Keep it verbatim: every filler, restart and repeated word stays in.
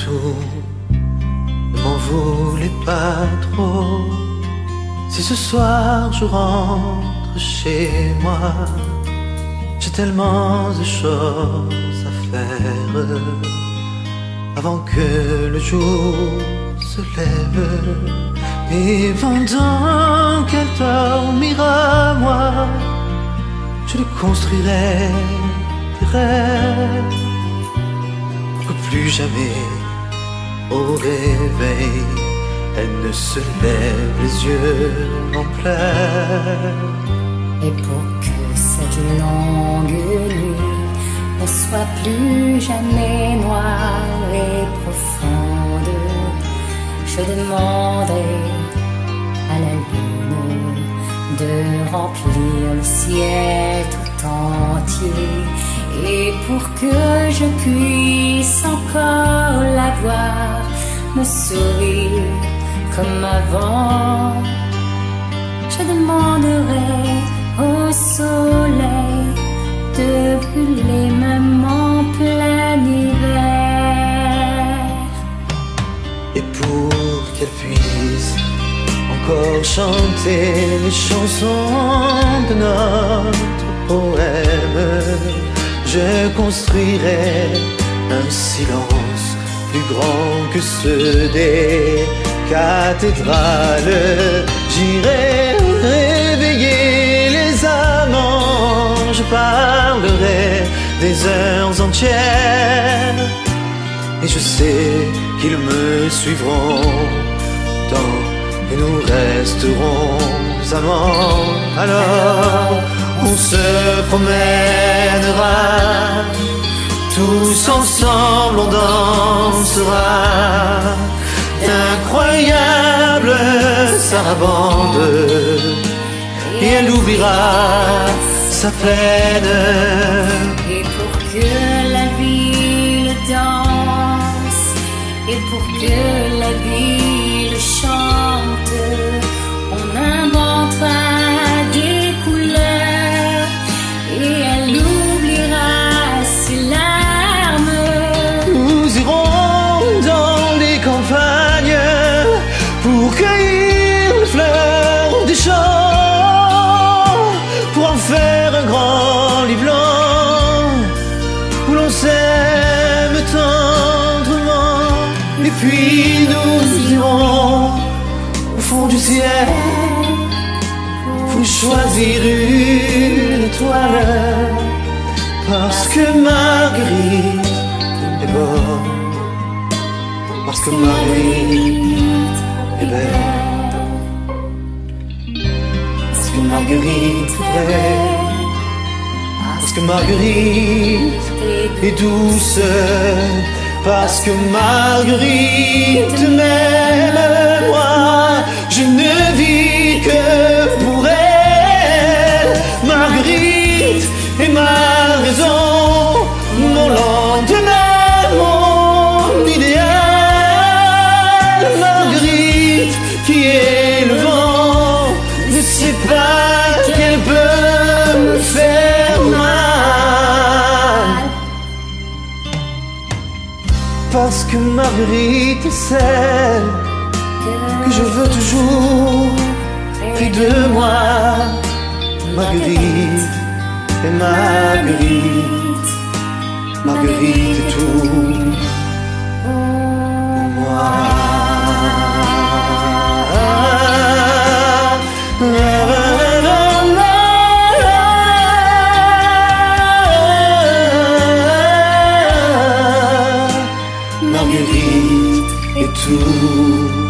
tout, ne m'en voulez pas trop. Si ce soir je rentre chez moi, j'ai tellement de choses à faire avant que le jour se lève. Et pendant qu'elle dormira, moi, je lui construirai des rêves pour que plus jamais, au réveil, elle ne se lève les yeux en pleurs. Et pour que cette longue nuit ne soit plus jamais noire et profonde, je demanderai à la lune de remplir le ciel tout entier. Et pour que je puisse encore la voir me sourire comme avant, je demanderai au soleil de brûler même en plein hiver. Et pour qu'elle puisse encore chanter les chansons de notre poème, je construirai un silence plus grand que ceux des cathédrales. J'irai réveiller les amants, je parlerai des heures entières, et je sais qu'ils me suivront tant que nous resterons amants. Alors on se promènera, tous ensemble on dansera d'incroyables sarabandes, et elle oubliera sa peine. Et pour que la ville danse, et pour que la ville chante, on inventera des couleurs, et elle oubliera ses larmes. Nous irons dans les campagnes pour cueillir les fleurs des champs, pour en faire un grand lit blanc où l'on s'aime tendrement. Et puis nous irons au fond du ciel pour choisir une étoile, parce que Marguerite est bonne, parce que Marguerite est belle, parce que Marguerite est vraie, parce que Marguerite est douce, parce que Marguerite m'aime. Moi, je ne vis que pour elle. Marguerite est ma raison, mon lendemain, mon idéal. Marguerite qui est le vent, ne sait pas qu'elle peut me faire mal, parce que Marguerite est celle que je veux toujours près de moi. Marguerite et Marguerite, Marguerite est tout pour moi. Marguerite est tout